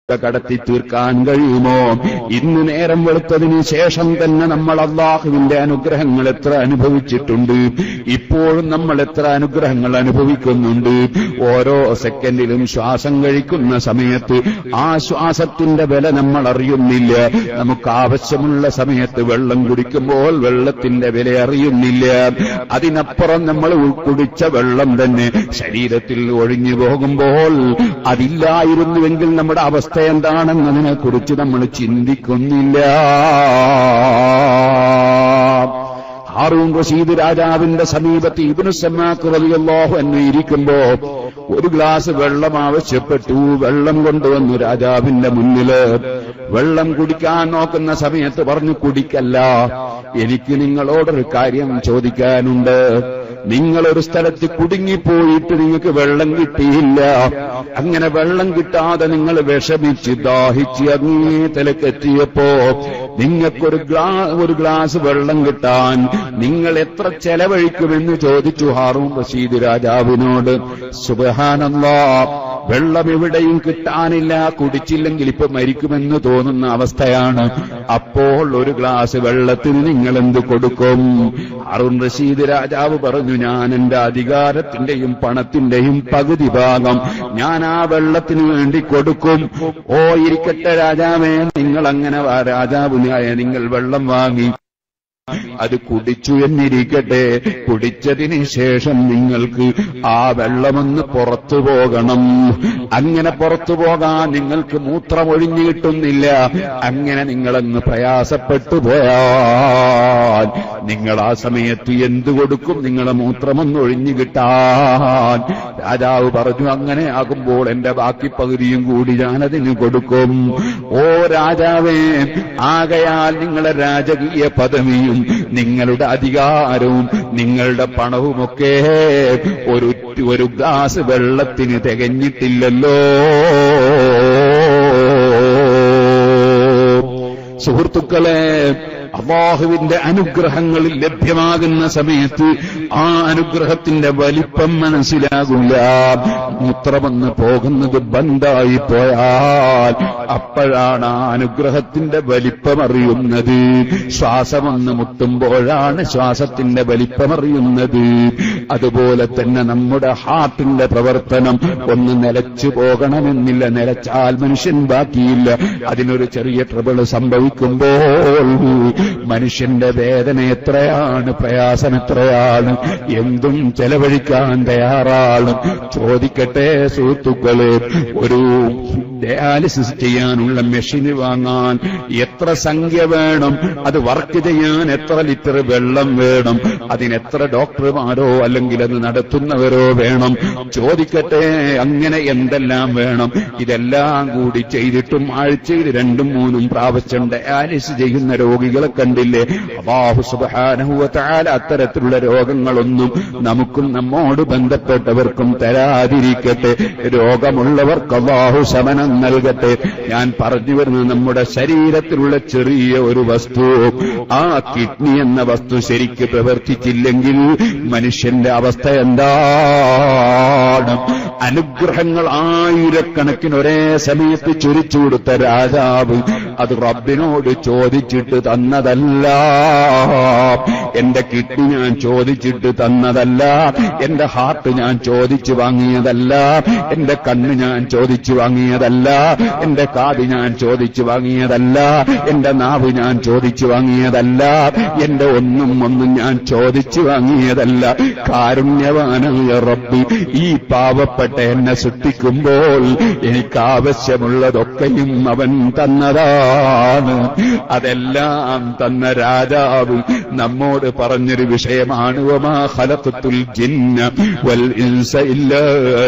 കടത്തി തീർക്കാൻ കഴിയുമോ? ഇന്ന് നേരം വെളുത്തതിന് ശേഷം തന്നെ നമ്മൾ അല്ലാഹുവിന്റെ അനുഗ്രഹങ്ങൾ എത്ര അനുഭവിച്ചിട്ടുണ്ട്, ഇപ്പോഴും നമ്മൾ എത്ര അനുഗ്രഹങ്ങൾ അനുഭവിക്കുന്നുണ്ട്. ഓരോ സെക്കൻഡിലും ശ്വാസം കഴിക്കുന്ന സമയത്ത് ആ ശ്വാസത്തിന്റെ വില നമ്മൾ അറിയുന്നില്ല. നമുക്ക് ആവശ്യമുള്ള സമയത്ത് വെള്ളം കുടിക്കുമ്പോൾ വെള്ളത്തിന്റെ വില അറിയുന്നില്ല. അതിനപ്പുറം നമ്മൾ കുടിച്ച വെള്ളം തന്നെ ശരീരത്തിൽ ഒഴിഞ്ഞു പോകുമ്പോൾ അതില്ലായിരുന്നുവെങ്കിൽ നമ്മുടെ അവസ്ഥ എന്താണെന്നതിനെ കുറിച്ച് നമ്മൾ ചിന്തിക്കുന്നില്ല. ഹാറൂൻ റഷീദ് രാജാവിന്റെ സമീപത്ത് ഇബ്നു സമാക്ക് റളിയല്ലാഹു അൻഹു ഇരിക്കുമ്പോ ഒരു ഗ്ലാസ് വെള്ളം ആവശ്യപ്പെട്ടു. വെള്ളം കൊണ്ടുവന്നു രാജാവിന്റെ മുന്നില്. വെള്ളം കുടിക്കാൻ നോക്കുന്ന സമയത്ത് പറഞ്ഞു, കുടിക്കല്ല, എനിക്ക് നിങ്ങളോടൊരു കാര്യം ചോദിക്കാനുണ്ട്. നിങ്ങളൊരു സ്ഥലത്ത് കുടുങ്ങിപ്പോയിട്ട് നിങ്ങൾക്ക് വെള്ളം കിട്ടിയില്ല. അങ്ങനെ വെള്ളം കിട്ടാതെ നിങ്ങൾ വിഷമിച്ച് ദാഹിച്ച് അങ്ങേ തലക്കെത്തിയപ്പോ നിങ്ങൾക്കൊരു ഗ്ലാസ് വെള്ളം കിട്ടാൻ നിങ്ങൾ എത്ര ചെലവഴിക്കുമെന്ന് ചോദിച്ചു ഹാറൂൻ റഷീദ് രാജാവിനോട്. സുബ്ഹാനല്ലാഹ്, വെള്ളം എവിടെയും കിട്ടാനില്ല, കുടിച്ചില്ലെങ്കിൽ ഇപ്പൊ മരിക്കുമെന്ന് തോന്നുന്ന അവസ്ഥയാണ്. അപ്പോൾ ഒരു ഗ്ലാസ് വെള്ളത്തിന് നിങ്ങൾ എന്ത് കൊടുക്കും? ഹാറൂൻ റഷീദ് രാജാവ് പറഞ്ഞു, ഞാൻ എന്റെ അധികാരത്തിന്റെയും പണത്തിന്റെയും പകുതി ഭാഗം ഞാൻ ആ വെള്ളത്തിന് വേണ്ടി കൊടുക്കും. ഓ ഇരിക്കട്ടെ രാജാവേ, നിങ്ങൾ അങ്ങനെ രാജാവിനായ നിങ്ങൾ വെള്ളം വാങ്ങി അത് കുടിച്ചു എന്നിരിക്കട്ടെ. കുടിച്ചതിന് ശേഷം നിങ്ങൾക്ക് ആ വെള്ളമൊന്ന് പുറത്തു പോകണം. അങ്ങനെ പുറത്തു പോകാൻ നിങ്ങൾക്ക് മൂത്രമൊഴിഞ്ഞു കിട്ടുന്നില്ല. അങ്ങനെ നിങ്ങളങ്ങ് പ്രയാസപ്പെട്ടു പോയാൽ നിങ്ങൾ ആ സമയത്ത് എന്തു കൊടുക്കും? നിങ്ങളെ മൂത്രമൊന്ന് ഒഴിഞ്ഞു കിട്ടാൻ. രാജാവ് പറഞ്ഞു, അങ്ങനെ ആകുമ്പോൾ എന്റെ ബാക്കി പകുതിയും കൂടി ഞാനതിന് കൊടുക്കും. ഓ രാജാവേ, ആകയാൽ നിങ്ങളെ രാജകീയ പദവിയും നിങ്ങളുടെ അധികാരവും നിങ്ങളുടെ പണവുമൊക്കെ ഒരു ഗ്ലാസ് വെള്ളത്തിന് തികഞ്ഞിട്ടില്ലല്ലോ. സുഹൃത്തുക്കളെ, അല്ലാഹുവിന്റെ അനുഗ്രഹങ്ങളിൽ ലഭ്യമാകുന്ന സമയത്ത് ആ അനുഗ്രഹത്തിന്റെ വലിപ്പം മനസ്സിലാകില്ല. മൂത്രമെന്ന് പോകുന്നത് ബന്ധായി പോയാൽ അപ്പോഴാണ് ആ അനുഗ്രഹത്തിന്റെ വലിപ്പമറിയുന്നത്. ശ്വാസമൊന്ന് മുട്ടുമ്പോഴാണ് ശ്വാസത്തിന്റെ വലിപ്പമറിയുന്നത്. അതുപോലെ തന്നെ നമ്മുടെ ഹാർട്ടിന്റെ പ്രവർത്തനം ഒന്ന് നിലച്ചു പോകണമെന്നില്ല. നിലച്ചാൽ മനുഷ്യൻ ബാക്കിയില്ല. അതിനൊരു ചെറിയ ട്രബിൾ സംഭവിക്കുമ്പോൾ മനുഷ്യന്റെ വേദന എത്രയാണ്, പ്രയാസം എത്രയാണ്, എന്തും ചെലവഴിക്കാൻ തയ്യാറാണ്. ചോദിക്കട്ടെ സുഹൃത്തുക്കളെ, ഒരു ഡയാലിസിസ് ചെയ്യാനുള്ള മെഷീന് വാങ്ങാൻ എത്ര സംഖ്യ വേണം? അത് വർക്ക് ചെയ്യാൻ എത്ര ലിറ്റർ വെള്ളം വേണം? അതിനെത്ര ഡോക്ടർമാരോ അല്ലെങ്കിൽ അത് നടത്തുന്നവരോ വേണം? ചോദിക്കട്ടെ, അങ്ങനെ എന്തെല്ലാം വേണം? ഇതെല്ലാം കൂടി ചെയ്തിട്ടും ആഴ്ചയിൽ 2-3 പ്രാവശ്യം ഡയാലിസിസ് ചെയ്യുന്ന രോഗികളെ കണ്ടില്ലേ? അല്ലാഹു സുബ്ഹാനഹു വ തആല അത്തരത്തിലുള്ള രോഗങ്ങളൊന്നും നമുക്കും നമ്മോട് ബന്ധപ്പെട്ടവർക്കും തരാതിരിക്കട്ടെ. രോഗമുള്ളവർക്ക് അല്ലാഹു ശമനം നൽകട്ടെ. ഞാൻ പറഞ്ഞു വരുന്നത്, നമ്മുടെ ശരീരത്തിലുള്ള ചെറിയ ഒരു വസ്തു, ആ കിഡ്നി എന്ന വസ്തു ശരിക്ക് പ്രവർത്തിച്ചില്ലെങ്കിൽ മനുഷ്യന്റെ അവസ്ഥ എന്താണ്? അനുഗ്രഹങ്ങൾ ആയിരക്കണക്കിന് ഒരേ സമയത്ത് ചൊരിച്ചു കൊടുത്ത രാജാവ് അത് റബ്ബിനോട് ചോദിച്ചിട്ട് തന്നതല്ല. എന്റെ കിഡ്നി ഞാൻ ചോദിച്ചിട്ട് തന്നതല്ല, എന്റെ ഹാർട്ട് ഞാൻ ചോദിച്ചു വാങ്ങിയതല്ല, എന്റെ കണ്ണ് ഞാൻ ചോദിച്ചു വാങ്ങിയതല്ല, എന്റെ കാത് ഞാൻ ചോദിച്ചു വാങ്ങിയതല്ല, എന്റെ നാവ് ഞാൻ ചോദിച്ചു വാങ്ങിയതല്ല, എന്റെ ഒന്നും ഞാൻ ചോദിച്ചു വാങ്ങിയതല്ല. കാരുണ്യവാനായ റബ്ബ് ഈ പാവപ്പെട്ട എന്നെ സൃഷ്ടിക്കുമ്പോൾ എനിക്കാവശ്യമുള്ളതൊക്കെയും അവൻ തന്നതാണ്. അതെല്ലാം തന്ന രാജാവ് നമ്മോട് പറഞ്ഞൊരു വിഷയമാണ്, വമാ ഖലഖതുൽ ജിന്ന വൽ ഇൻസ ഇല്ലാ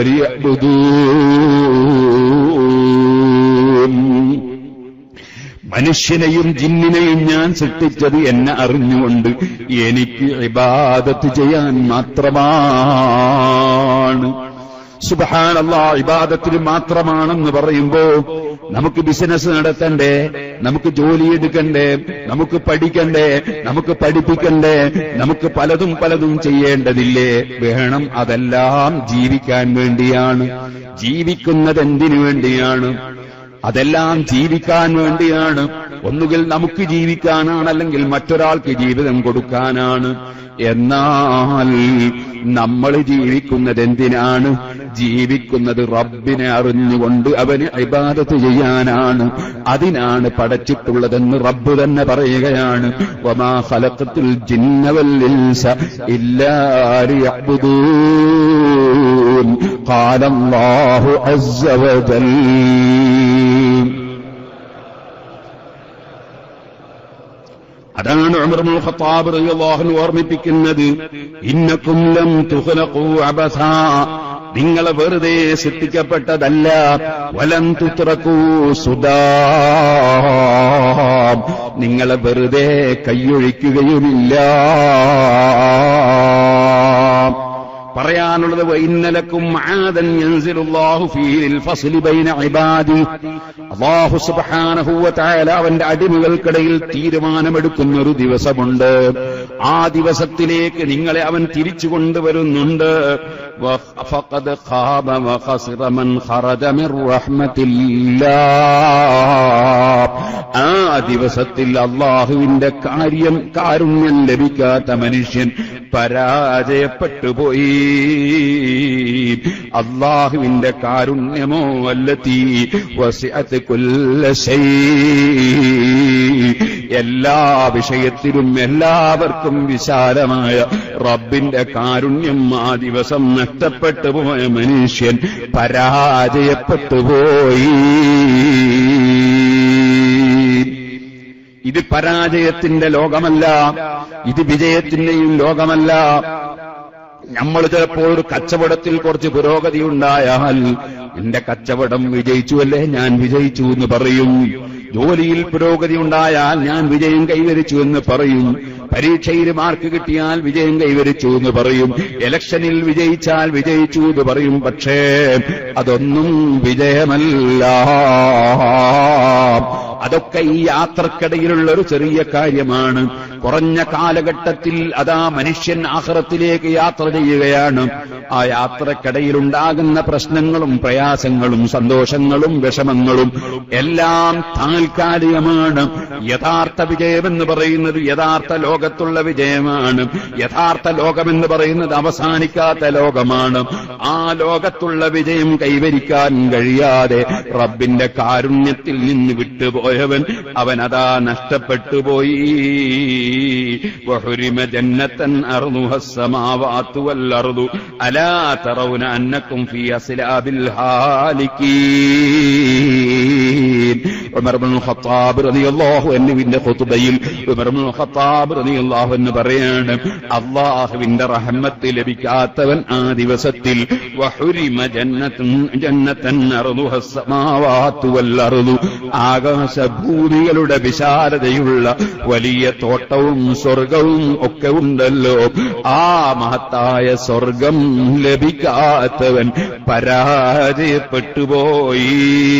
ലിയഅ്ബുദൂൻ. മനുഷ്യനെയും ജിന്നിനെയും ഞാൻ സൃഷ്ടിച്ചത് എന്നെ അറിഞ്ഞുകൊണ്ട് എനിക്ക് ഇബാദത്ത് ചെയ്യാൻ മാത്രമാണ്. സുബ്ഹാനല്ലാഹ്, ഇബാദത്തിന് മാത്രമാണെന്ന് പറയുമ്പോ നമുക്ക് ബിസിനസ് നടത്തണ്ടേ, നമുക്ക് ജോലിയെടുക്കണ്ടേ, നമുക്ക് പഠിക്കണ്ടേ, നമുക്ക് പഠിപ്പിക്കണ്ടേ, നമുക്ക് പലതും ചെയ്യേണ്ടതില്ലേ? വേണം. അതെല്ലാം ജീവിക്കാൻ വേണ്ടിയാണ്. ജീവിക്കുന്നത് എന്തിനു വേണ്ടിയാണ്? അതെല്ലാം ജീവിക്കാൻ വേണ്ടിയാണ്. ഒന്നുകിൽ നമുക്ക് ജീവിക്കാനാണ്, അല്ലെങ്കിൽ മറ്റൊരാൾക്ക് ജീവിതം കൊടുക്കാനാണ്. എന്നാൽ നമ്മൾ ജീവിക്കുന്നത് എന്തിനാണ്? ജീവിക്കുന്നത് റബ്ബിനെ അറിഞ്ഞുകൊണ്ട് അവന് ഇബാദത്ത് ചെയ്യാനാണ്. അതിനാണ് പടച്ചിട്ടുള്ളതെന്ന് റബ്ബ് തന്നെ പറയുകയാണ്. വമാ ഖലഖതുൽ ജിന്ന വൽ ഇൻസ ഇല്ലാ ലിയഅ്ബുദൂൻ ഖാല അല്ലാഹു അസ്സ വജൽ. അതാണ് ഉമർ ഇബ്നുൽ ഖത്താബ് റളിയല്ലാഹു അൻഹു ഓർമ്മിപ്പിക്കുന്നത്. ഇന്നകും ലം തുഖ്ലഖൂ അബസാ, നിങ്ങൾ വെറുതെ സൃഷ്ടിക്കപ്പെട്ടതല്ല. വലം തുത്രകൂ സുദാ, നിങ്ങളെ വെറുതെ കൈയൊഴിക്കുകയുമില്ല. പറയാനുള്ളത് വഇന്നലക്കും ആദൻ യൻസിലുല്ലാഹു ഫീൽ ഫസ്ലി ബൈന ഇബാദി, അല്ലാഹു സുബ്ഹാനഹു വ തആല അവന്റെ അടിമകൾക്കിടയിൽ തീരുമാനമെടുക്കുന്ന ഒരു ദിവസമുണ്ട്. ആ ദിവസത്തിലേക്ക് നിങ്ങളെ അവൻ തിരിച്ചു കൊണ്ടുവരുന്നുണ്ട്. ഫഖദ് ഖാബ വ ഖസിറ മൻ ഖറജ മിർ റഹ്മത്തില്ലാഹ്. ആ ദിവസത്തിൽ അല്ലാഹുവിന്റെ കാരുണ്യം ലഭിക്കാത്ത മനുഷ്യൻ പരാജയപ്പെട്ടുപോയി. അല്ലാഹുവിന്റെ കാരുണ്യമോ അല്ലതീ വസിഅത് കുല്ല ശൈ, എല്ലാ വിഷയത്തിലും എല്ലാവർക്കും വിശാലമായ റബ്ബിന്റെ കാരുണ്യം ആ ദിവസം നഷ്ടപ്പെട്ടു പോയ മനുഷ്യൻ പരാജയപ്പെട്ടുപോയി. ഇത് പരാജയത്തിന്റെ ലോകമല്ല, ഇത് വിജയത്തിന്റെയും ലോകമല്ല. നമ്മൾ ചിലപ്പോൾ ഒരു കച്ചവടത്തിൽ കുറച്ച് പുരോഗതി ഉണ്ടായാൽ എന്റെ കച്ചവടം വിജയിച്ചുവല്ലേ, ഞാൻ വിജയിച്ചു എന്ന് പറയും. ജോലിയിൽ പുരോഗതി ഉണ്ടായാൽ ഞാൻ വിജയം കൈവരിച്ചു എന്ന് പറയും. പരീക്ഷയിൽ മാർക്ക് കിട്ടിയാൽ വിജയം കൈവരിച്ചു എന്ന് പറയും. ഇലക്ഷനിൽ വിജയിച്ചാൽ വിജയിച്ചു എന്ന് പറയും. പക്ഷേ അതൊന്നും വിജയമല്ല. അതൊക്കെ ഈ യാത്രക്കിടയിലുള്ള ഒരു ചെറിയ കാര്യമാണ്. കുറഞ്ഞ കാലഘട്ടത്തിൽ അതാ മനുഷ്യൻ ആഖിറത്തിലേക്ക് യാത്ര ചെയ്യുകയാണ്. ആ യാത്രക്കിടയിലുണ്ടാകുന്ന പ്രശ്നങ്ങളും പ്രയാസങ്ങളും സന്തോഷങ്ങളും വിഷമങ്ങളും എല്ലാം താൽക്കാലികമാണ്. യഥാർത്ഥ വിജയമെന്ന് പറയുന്നത് യഥാർത്ഥ ലോകത്തുള്ള വിജയമാണ്. യഥാർത്ഥ ലോകമെന്ന് പറയുന്നത് അവസാനിക്കാത്ത ലോകമാണ്. ആ ലോകത്തുള്ള വിജയം കൈവരിക്കാൻ കഴിയാതെ റബ്ബിന്റെ കാരുണ്യത്തിൽ നിന്ന് വിട്ടുപോയവൻ അവനതാ നഷ്ടപ്പെട്ടുപോയി. وحرم جنة أرضها السماوات والأرض ألا ترون أنكم في أسلاب الهالكين. ഉമർ ഇബ്നുൽ ഖത്താബ് റളിയല്ലാഹു അൻഹുവിന്റെ ഖുതുബയിൽ ഉമർ ഇബ്നുൽ ഖത്താബ് റളിയല്ലാഹു അൻഹു പറയാണ്, അല്ലാഹുവിന്റെ റഹ്മത്ത് ലഭിക്കാത്തവൻ ആ ദിവസത്തിൽ വഹുരിമ ജന്നതൻ അർദുഹ അസ്സമാവാതു വൽ അർദു, ആകാശഭൂമികളുടെ വിശാലതയുള്ള വലിയ തോട്ടവും സ്വർഗവും ഒക്കെ ഉണ്ടല്ലോ, ആ മഹത്തായ സ്വർഗം ലഭിക്കാത്തവൻ പരാജയപ്പെട്ടുപോയി.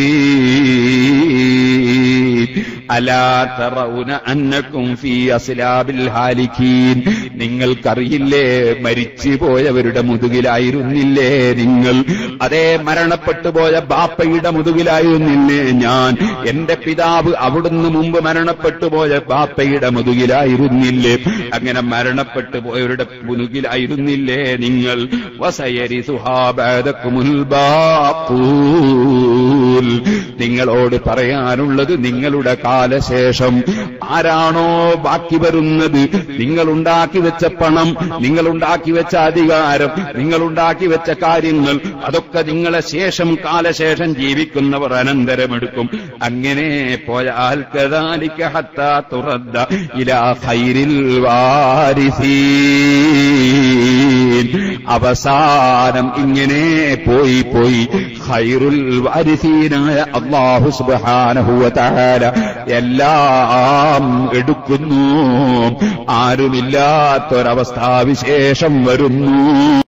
അലാ തറൗന അന്നകും ഫീ അസ്ലാബിൽ ഹാലികീൻ, നിങ്ങൾക്കറിയില്ലേ മരിച്ചുപോയവരുടെ മുതുകിലായിരുന്നില്ലേ നിങ്ങൾ? അതേ മരണപ്പെട്ടുപോയ ബാപ്പയുടെ മുതുകിലായിരുന്നില്ലേ ഞാൻ? എന്റെ പിതാവ് അവിടുന്ന് മുമ്പ് മരണപ്പെട്ടുപോയ ബാപ്പയുടെ മുതുകിലായിരുന്നില്ലേ? അങ്ങനെ മരണപ്പെട്ടു പോയവരുടെ മുതുകിലായിരുന്നില്ലേ നിങ്ങൾ? വസയരിസുഹാ ബഅദകുമുൽ ബാഖൂൽ, നിങ്ങളോട് പറയാനുള്ളത് നിങ്ങളുടെ കാലശേഷം ആരാണോ ബാക്കി വരുന്നത്, നിങ്ങളുണ്ടാക്കി വെച്ച പണം, നിങ്ങളുണ്ടാക്കി വെച്ച അധികാരം, നിങ്ങളുണ്ടാക്കി വെച്ച കാര്യങ്ങൾ, അതൊക്കെ നിങ്ങളെ ശേഷം കാലശേഷം ജീവിക്കുന്നവർ അനന്തരമെടുക്കും. അങ്ങനെ പോയാൽ കദാലിക ഹത്താ തുറദ്ദ ഇലാ ഖൈരിൽ വാരിസീൻ, അവസാനം ഇങ്ങനെ പോയി ഖൈറുൽ വാരിസീനായ അല്ലാഹു സുബ്ഹാനഹു വ തആല എല്ലാം എടുക്കുന്നു. ആരുമില്ലാത്തൊരവസ്ഥാവിശേഷം വരുന്നു.